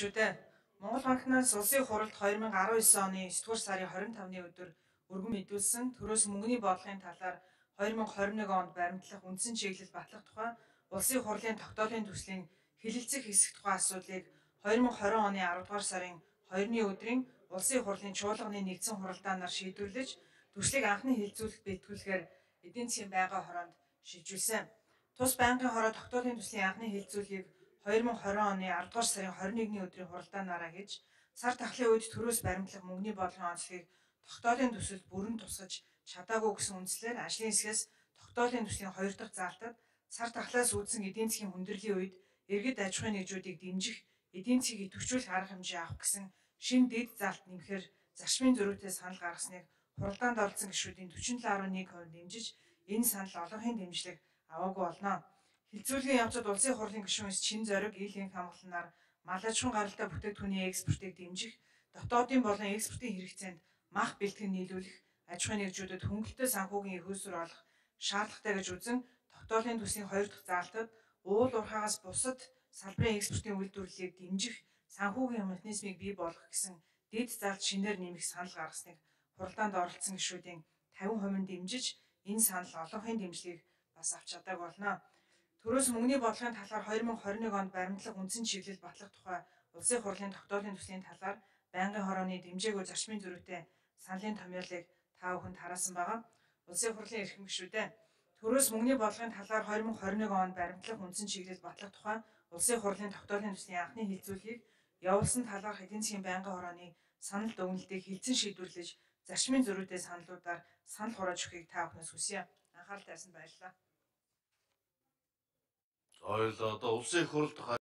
Шүдэ. Монгол банкнаас улсын хуралд 2019 оны 9-р сарын 25-ны өдөр өргөн мэдүүлсэн төрөөс мөнгөний бодлогын талаар 2021 онд баримтлах үндсэн чиглэл батлах тухай улсын хурлын тогтоолын төслийн хэлэлцэх хэсэг тухай асуудлыг 2020 оны 10 дугаар сарын 2-ны өдрийн улсын хурлын чуулганы нэгдсэн хуралдаанаар шийдвэрлэж төслийг анхны хэлэлцүүлэлт бэлтгүүлэхээр эдийн засгийн байнгын хороонд шилжүүлсэн. Тус байнгын хороо тогтоолын төслийн анхны хэлэлцүүлгийг 2020 оны 10 дугаар сарын 21-ний өдрийн хуралдаанаараа хийж сар тахлын үед төрөөс баримтлах мөнгөний бодлогын онцлогийг тогтоолын төсөлд бүрэн тусгаж чадаагүй гэсэн үндслээр ажлын хэсгээс тогтоолын төслийн 2 дахь заалтад сар тахлаас үүдсэн эдийн засгийн хүндрэлийн үед иргэд аж ахуйн нэгжүүдийг дэмжих, эдийн засгийг идэвхжүүлэх арга хэмжээ авах гэсэн шинэ дэд заалт нэмэхээр зарчмын зөрүүтэй санал гаргасныг хуралдаанд оролцсон гишүүдийн 47.1% дэмжиж энэ санал олонхын дэмжлэг аваагүй болно. Хэлцүүлгийн явцад улсын хурлын гишүүнс чин зориг, ил энх хамгаалснаар мал аж ахуйн гаралтай бүтээгдэхүүний экспортыг дэмжих, дотоодын болон экспортын хэрэгцээнд мах бэлтгэн нийлүүлэх, аж ахуйн нэгжүүдэд хөнгөлөлтөө санхүүгийн хөөсвөр олох шаардлагатай гэж үзэн тогтоолын төслийн 2 дахь заалтад уул уурхаагаас бусад салбарын экспортын үйлдвэрлэлийг дэмжих санхүүгийн механизмыг бий болгох гэсэн дэд заалт шинээр нэмэх санал гаргасныг хуралдаанд оролцсон гишүүдийн 50% нь дэмжиж энэ санал олонхын дэмжлэгийг бас авч чадаагүй болно. Төрөөс мөнгөний бодлогын талаар 2021 онд баримтлах үндсэн чиглэл батлах тухай улсын хурлын тогтоолын төслийн талаар байнгын хорооны дэмжээгүй зарчмын зөрүүтэй саналын томьёолыг та бүхэнд хараасан байгаа. Улсын хурлын эрхэм гишүүдээ төрөөс мөнгөний бодлогын талаар 2021 онд баримтлах үндсэн чиглэл батлах тухай улсын хурлын тогтоолын төслийн анхны хэлэлцүүлгийг явуулсан талаарх эдийн засгийн байнгын хорооны санал дүгнэлтийг хэлцэн шийдвэрлэж зарчмын зөрүүтэй саналуудаар санал хурааж өгөхийг та бүхнээс хүсье. Анхаарал тайлсанд баярлалаа. За одоо улсын их хурлд